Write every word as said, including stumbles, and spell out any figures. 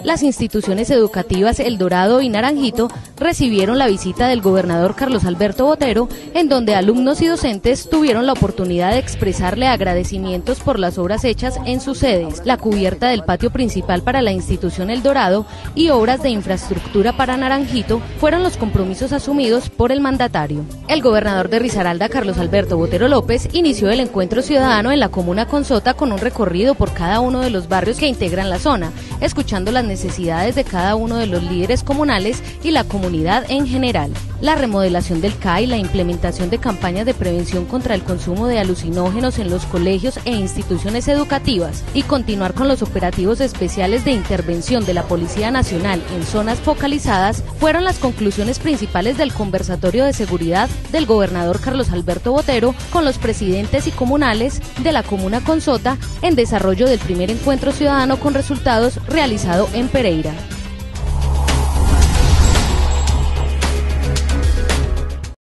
Las instituciones educativas El Dorado y Naranjito recibieron la visita del gobernador Carlos Alberto Botero, en donde alumnos y docentes tuvieron la oportunidad de expresarle agradecimientos por las obras hechas en sus sedes, la cubierta del patio principal para la institución El Dorado y obras de infraestructura para Naranjito fueron los compromisos asumidos por el mandatario. El gobernador de Risaralda, Carlos Alberto Botero López, inició el encuentro ciudadano en la comuna Consota con un recorrido por cada uno de los barrios que integran la zona, escuchando las necesidades de cada uno de los líderes comunales y la comunidad en general. La remodelación del C A I, la implementación de campañas de prevención contra el consumo de alucinógenos en los colegios e instituciones educativas y continuar con los operativos especiales de intervención de la Policía Nacional en zonas focalizadas fueron las conclusiones principales del conversatorio de seguridad del gobernador Carlos Alberto Botero con los presidentes y comunales de la comuna Consota en desarrollo del primer encuentro ciudadano con resultados realizado en Pereira.